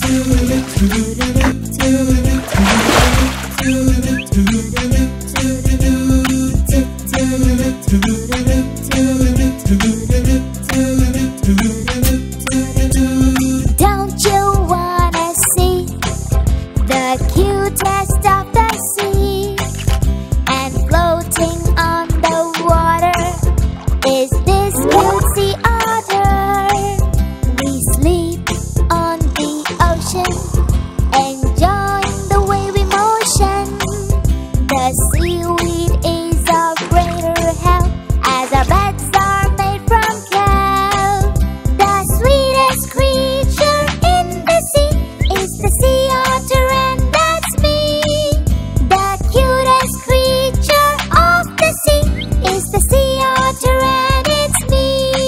Don't you wanna see the cutest of the sea? And floating on the water is this cute sea otter. We sleep on the ocean, enjoying the wavy motion. The seaweed is of greater help as our beds are made from kelp. The sweetest creature in the sea is the sea otter, and that's me. The cutest creature of the sea is the sea otter, and it's me.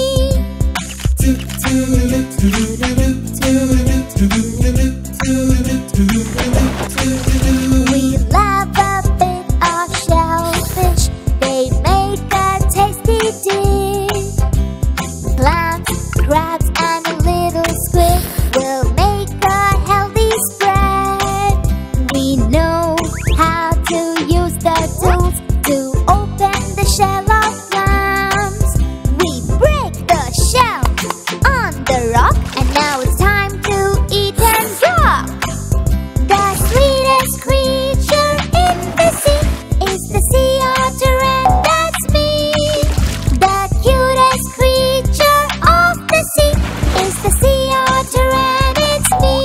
We love a bit of shellfish. They make a tasty dish. Clams, crabs, and a little squid will make a healthy spread. We know how to use the tools to open the shell of clams. We break the shell on the rock, and now it's time to eat and drop. The sweetest creature in the sea is the sea otter, and that's me. The cutest creature of the sea is the sea otter, and it's me.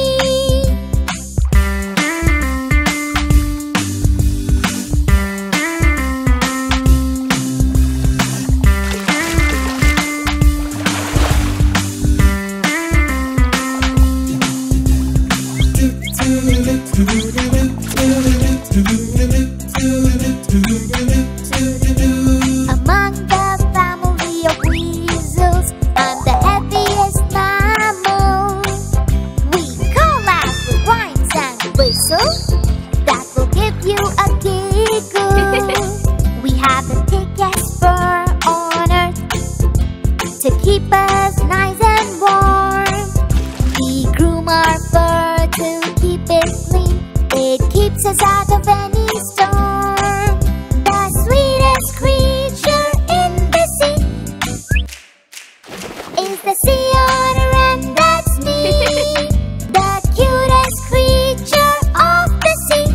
Among the family of weasels, I'm the heaviest mammal. We call out with rhymes and whistles that will give you a giggle. We have the thickest fur on earth to keep us nice and warm. We groom our fur to keep it clean. It keeps us out of any storm. The sweetest creature in the sea is the sea otter, and that's me. The cutest creature of the sea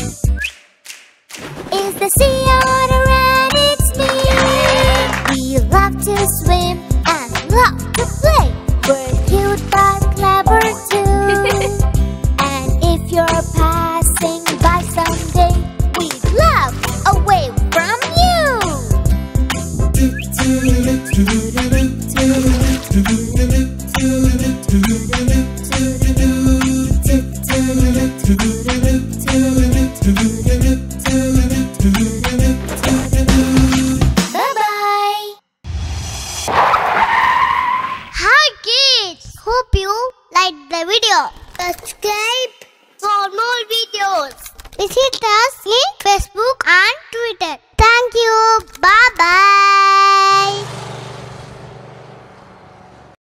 is the sea otter, and it's me. We love to swim and love to play. We're cute but clever too. And if you're passing by someday, we'd love a wave from you. Bye-bye. Hi kids! Hope you liked the video. Subscribe for more videos. Visit us in Facebook